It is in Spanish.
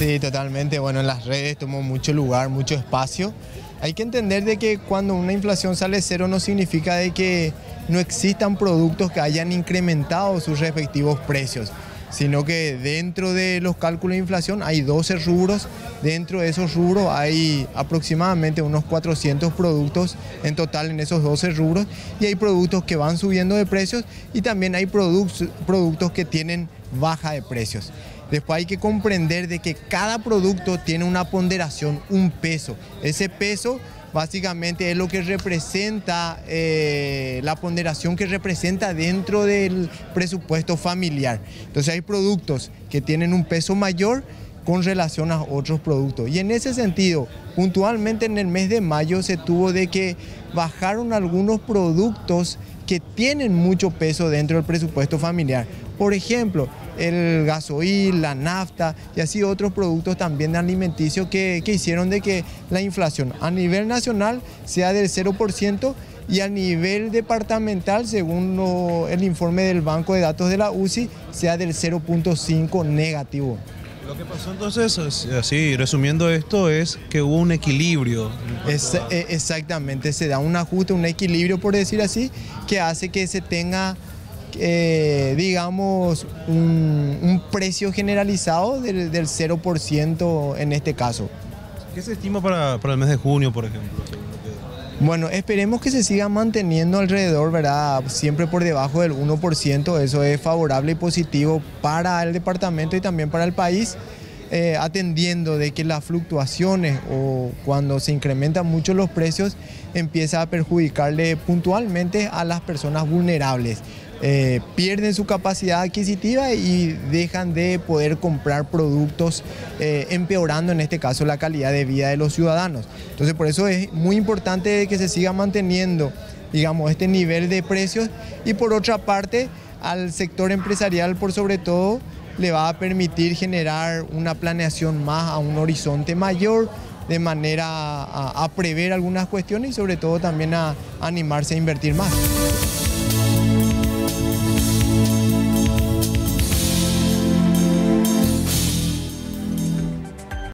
Sí, totalmente. Bueno, en las redes tomó mucho lugar, mucho espacio. Hay que entender de que cuando una inflación sale cero no significa de que no existan productos que hayan incrementado sus respectivos precios, sino que dentro de los cálculos de inflación hay 12 rubros. Dentro de esos rubros hay aproximadamente unos 400 productos en total en esos 12 rubros, y hay productos que van subiendo de precios y también hay productos que tienen baja de precios. Después hay que comprender de que cada producto tiene una ponderación, un peso. Ese peso básicamente es lo que representa, la ponderación que representa dentro del presupuesto familiar. Entonces hay productos que tienen un peso mayor con relación a otros productos. Y en ese sentido, puntualmente en el mes de mayo se tuvo de que bajaron algunos productos que tienen mucho peso dentro del presupuesto familiar. Por ejemplo, el gasoil, la nafta y así otros productos también alimenticios que hicieron de que la inflación a nivel nacional sea del 0% y a nivel departamental, según el informe del Banco de Datos de la UCI, sea del 0.5 negativo. Lo que pasó entonces, así resumiendo esto, es que hubo un equilibrio. Exactamente, se da un ajuste, un equilibrio, por decir así, que hace que se tenga, digamos, un precio generalizado del 0% en este caso. ¿Qué se estima para el mes de junio, por ejemplo? Bueno, esperemos que se siga manteniendo alrededor, ¿verdad? Siempre por debajo del 1%, eso es favorable y positivo para el departamento y también para el país, atendiendo de que las fluctuaciones o cuando se incrementan mucho los precios empieza a perjudicarle puntualmente a las personas vulnerables. Pierden su capacidad adquisitiva y dejan de poder comprar productos, empeorando en este caso la calidad de vida de los ciudadanos. Entonces por eso es muy importante que se siga manteniendo, digamos, este nivel de precios, y por otra parte al sector empresarial por sobre todo le va a permitir generar una planeación más a un horizonte mayor, de manera a prever algunas cuestiones y sobre todo también a animarse a invertir más.